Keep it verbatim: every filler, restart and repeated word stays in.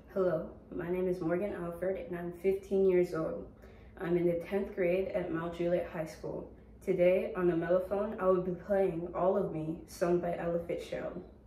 Hello, my name is Morgan Alford and I'm fifteen years old. I'm in the tenth grade at Mount Juliet High School. Today on the mellophone, I will be playing All of Me, sung by Ella Fitzgerald.